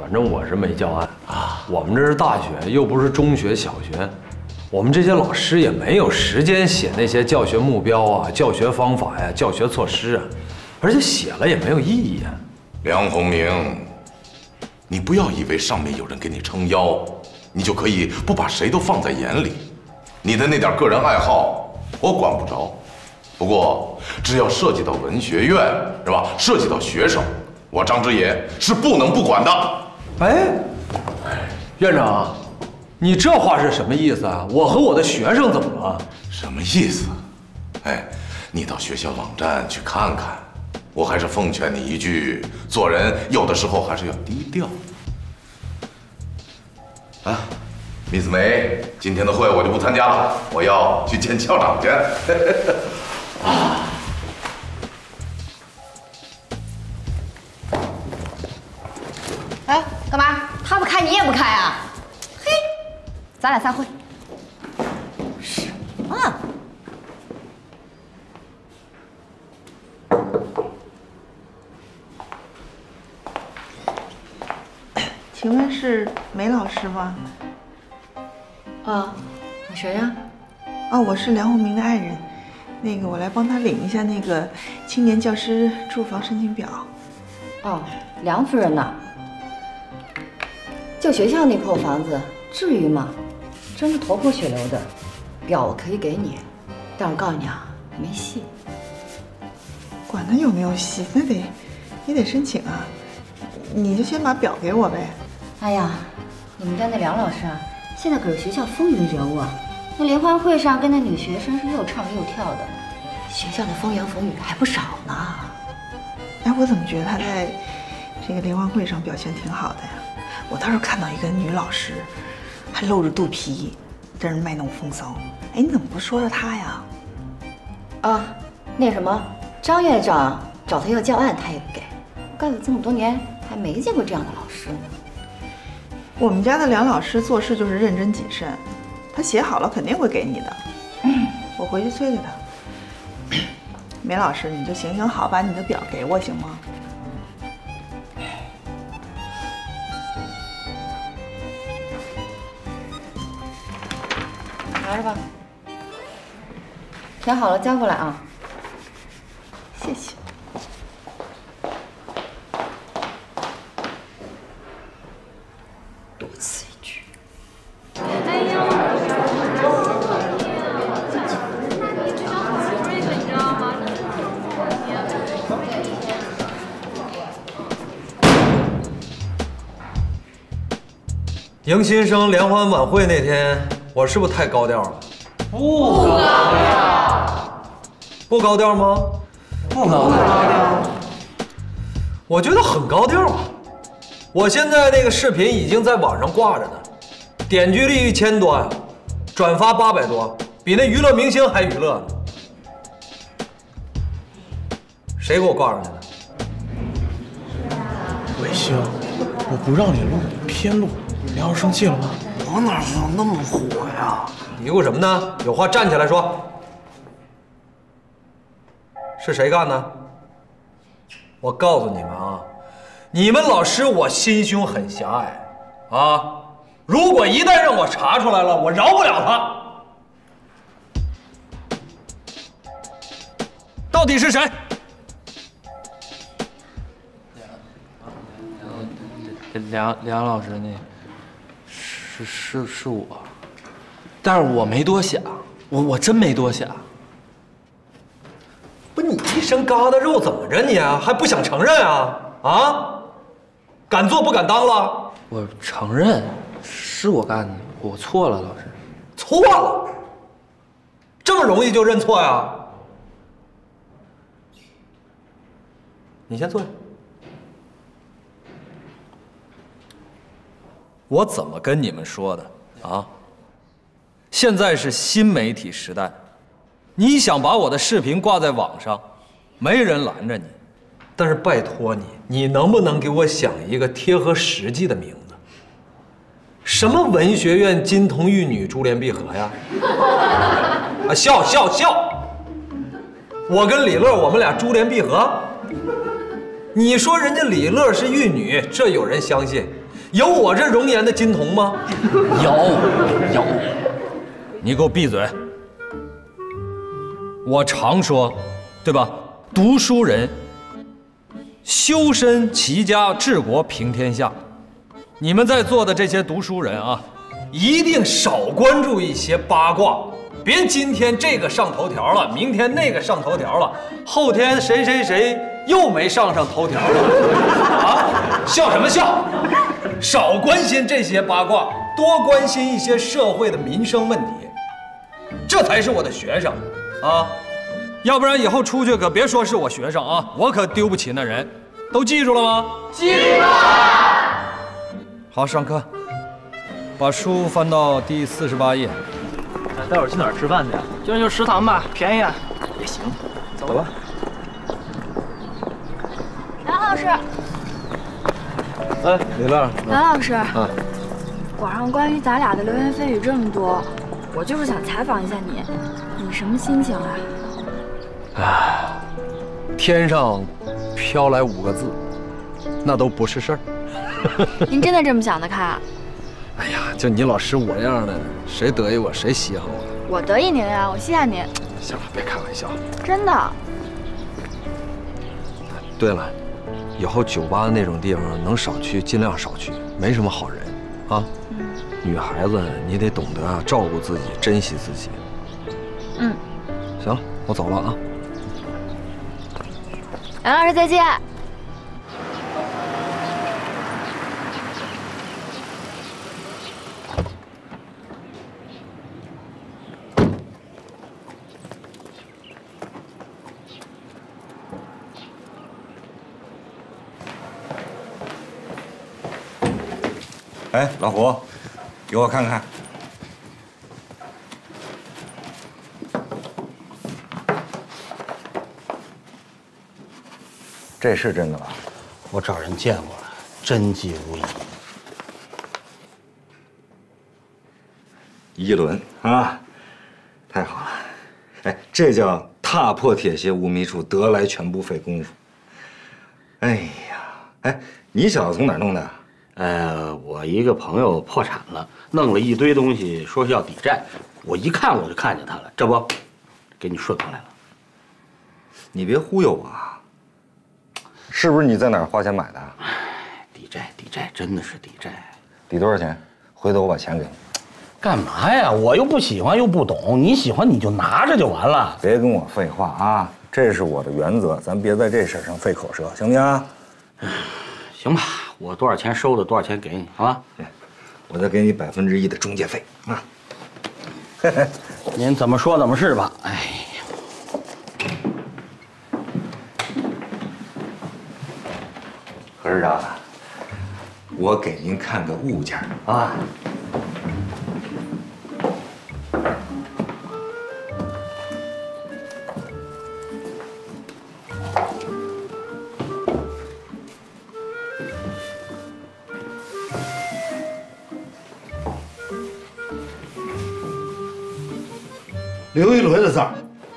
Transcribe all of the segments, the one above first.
反正我是没教案啊。我们这是大学，又不是中学、小学，我们这些老师也没有时间写那些教学目标啊、教学方法呀、教学措施啊，而且写了也没有意义啊。 梁鸿明，你不要以为上面有人给你撑腰，你就可以不把谁都放在眼里。你的那点个人爱好，我管不着。不过，只要涉及到文学院，是吧？涉及到学生，我张之野是不能不管的。 哎，院长，你这话是什么意思啊？我和我的学生怎么了？ 什么意思？哎，你到学校网站去看看。我还是奉劝你一句，做人有的时候还是要低调。啊，米子梅，今天的会我就不参加了，我要去见校长去。啊。 哎，干嘛？他不开你也不开啊？嘿，咱俩散会。什么？ 请问是梅老师吗？ 啊，你谁呀？ 哦，我是梁鸿明的爱人，那个我来帮他领一下那个青年教师住房申请表。 哦，梁夫人呐。就学校那破房子，至于吗？真是头破血流的。表我可以给你，但我告诉你啊，没戏。 管他有没有戏，那也得申请啊。你就先把表给我呗。 哎呀，你们家那梁老师啊，现在可是学校风云人物啊。那联欢会上跟那女学生是又唱又跳的，学校的风言风语还不少呢。 哎，我怎么觉得他在这个联欢会上表现挺好的呀？我倒是看到一个女老师，还露着肚皮，在那卖弄风骚。哎，你怎么不说说她呀？ 啊，那什么，张院长找他要教案，他也不给。干了这么多年，还没见过这样的老师呢。 我们家的梁老师做事就是认真谨慎，他写好了肯定会给你的。我回去催催他。梅老师，你就行行好，把你的表给我行吗？ 拿着吧，填好了交过来啊。 谢谢。 多此一举。 迎新生联欢晚会那天，我是不是太高调了？不高调。不高调吗？不高调。我觉得很高调啊！我现在那个视频已经在网上挂着呢，点击率1000多呀，转发800多，比那娱乐明星还娱乐呢。谁给我挂上去的？ 伟星，我不让你录，你偏录。梁老师生气了吗？ 我哪知道那么火呀！ 嘀咕什么呢？有话站起来说。是谁干的？我告诉你们啊，你们老师我心胸很狭隘啊！如果一旦让我查出来了，我饶不了他。到底是谁？ 梁老师那。是我，但是我没多想，我真没多想。 不，你一身疙瘩肉怎么着你啊？还不想承认啊？啊？敢做不敢当了？ 我承认是我干的，我错了，老师。 错了？这么容易就认错呀？你先坐下。我怎么跟你们说的啊？现在是新媒体时代，你想把我的视频挂在网上，没人拦着你。但是拜托你，你能不能给我想一个贴合实际的名字？什么文学院金童玉女珠联璧合呀？啊，笑！我跟李乐，我们俩珠联璧合？你说人家李乐是玉女，这有人相信。 有我这容颜的金童吗？ 有。 你给我闭嘴！我常说，对吧？读书人，修身齐家治国平天下。你们在座的这些读书人啊，一定少关注一些八卦，别今天这个上头条了，明天那个上头条了，后天谁谁谁又没上头条了啊！笑什么笑？少关心这些八卦，多关心一些社会的民生问题，这才是我的学生啊！要不然以后出去可别说是我学生啊，我可丢不起那人。都记住了吗？记住了。好，上课。把书翻到第48页。 待会儿去哪儿吃饭去呀？就食堂吧，便宜啊。也行，走吧。 梁老师。 哎，李乐。 梁老师。啊。网上关于咱俩的流言蜚语这么多，我就是想采访一下你，你什么心情啊？ 唉，天上飘来5个字，那都不是事儿。 您真的这么想得开啊？ 哎呀，就你老师我这样的，谁得意我谁稀罕我。 我得意您呀，我稀罕您。 行了，别开玩笑。 真的。 对了，以后酒吧那种地方能少去尽量少去，没什么好人啊。女孩子你得懂得啊，照顾自己，珍惜自己。 嗯。 行了，我走了啊。 梁老师再见。 哎，老胡，给我看看。这是真的吧？ 我找人见过了，真迹无疑。 一轮啊，太好了！哎，这叫踏破铁鞋无觅处，得来全不费工夫。哎呀，哎，你小子从哪儿弄的？ 我一个朋友破产了，弄了一堆东西，说是要抵债。我一看我就看见他了，这不，给你顺过来了。 你别忽悠我啊！是不是你在哪儿花钱买的？ 抵债，真的是抵债。 抵多少钱？回头我把钱给你。 干嘛呀？我又不喜欢又不懂，你喜欢你就拿着就完了。 别跟我废话啊！这是我的原则，咱别在这事上费口舌，行不行？ 行吧，我多少钱收的，多少钱给你，好吧？ 我再给你1%的中介费啊。 您怎么说怎么是吧？哎呀， 何市长，我给您看个物件啊。 刘一伦的字儿，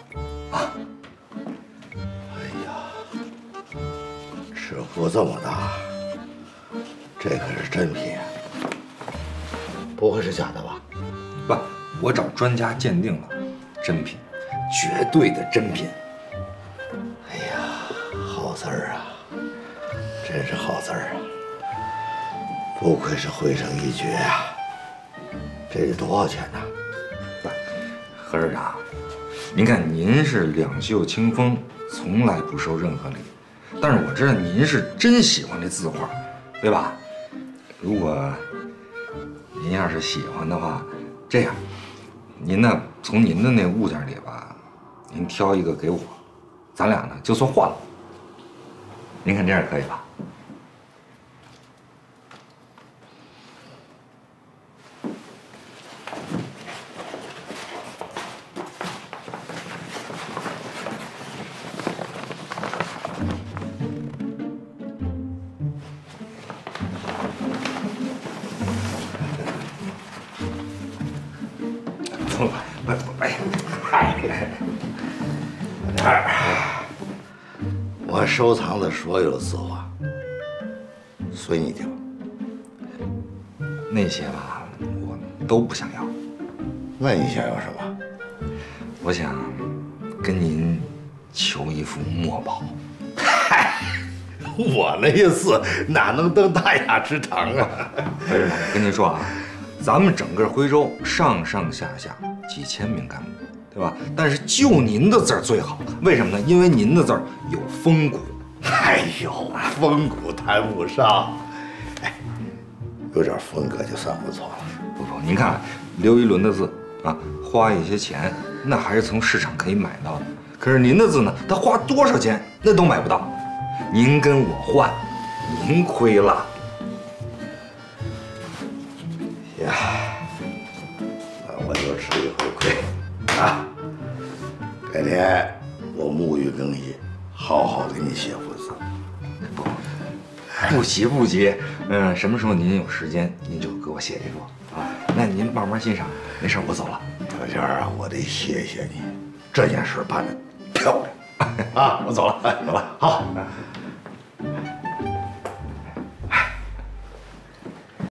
哎呀， 尺幅这么大，这可是真品，不会是假的吧？ 不，我找专家鉴定了，真品，绝对的真品。 哎呀，好字儿啊，真是好字儿啊！不愧是汇成一绝啊！这是多少钱呢？ 何市长，您看您是两袖清风，从来不收任何礼，但是我知道您是真喜欢这字画，对吧？如果您要是喜欢的话，这样，您呢从您的那物件里吧，您挑一个给我，咱俩呢就算换了。您看这样可以吧？ 我收藏的所有字画，随你挑， 那些吧，我都不想要。 那你想要什么？ 我想跟您求一幅墨宝。 嗨，我那意思哪能登大雅之堂啊？ 我跟您说啊，咱们整个徽州上上下下几千名干部，对吧？但是就您的字儿最好，为什么呢？因为您的字儿有风骨。 哎呦，风骨谈不上，哎，有点风格就算不错了。 不，您看刘一伦的字啊，花一些钱，那还是从市场可以买到的。可是您的字呢，他花多少钱那都买不到。您跟我换，您亏了。 呀，那我就吃一回亏啊！改天我沐浴更衣，好好给你写幅字。 不急不急，什么时候您有时间，您就给我写一幅啊。那您慢慢欣赏，没事，我走了。 小天啊，我得谢谢你，这件事办得漂亮啊！我走了，走了，好。